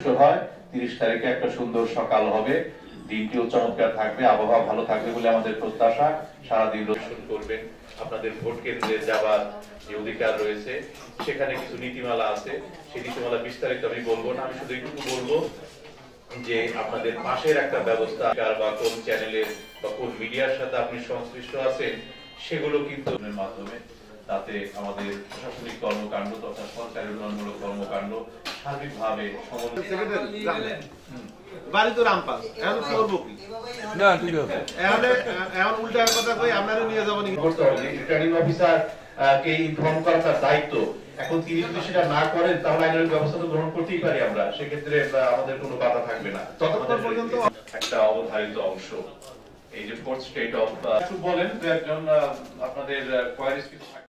হয় 30 তারিখে একটা সুন্দর সকাল হবে, দিনটিও চমৎকার থাকবে, আবহাওয়া ভালো থাকবে বলে আমাদের প্রত্যাশা। সারাদিন দর্শন করবেন, আপনাদের ভোট কেন্দ্রে যাওয়ার যে অধিকার রয়েছে সেখানে কিছু নীতিমালা আছে, সেই নীতিমালা বিস্তারিত আমি বলবো না, আমি শুধু একটু বলবো যে আপনাদের পাশের একটা ব্যবস্থা বা কোন চ্যানেলের বা কোন মিডিয়ার সাথে আপনি সংশ্লিষ্ট আছেন সেগুলো কিন্তু মাধ্যমে, তাতে আমাদের প্রশাসনিক কর্মকাণ্ড তথা সরকারি উন্নয়নমূলক কর্মকাণ্ড সার্বিকভাবে বাড়ি তো রামপাল এখন করবো কি না ঠিক আছে এখন উল্টা কথা কই আপনারা নিয়ে যাবেন রিটার্নিং অফিসার কে ইনফর্ম করা তার দায়িত্ব। এখন তিনি যদি সেটা না করেন তাহলে আইনের ব্যবস্থা তো গ্রহণ করতেই পারি আমরা, সেক্ষেত্রে আমাদের কোনো বাধা থাকবে না। ততক্ষণ পর্যন্ত একটা অবধারিত অংশ এই যে ফোর্থ স্টেট অফ বলেন একজন আপনাদের কোয়ারিস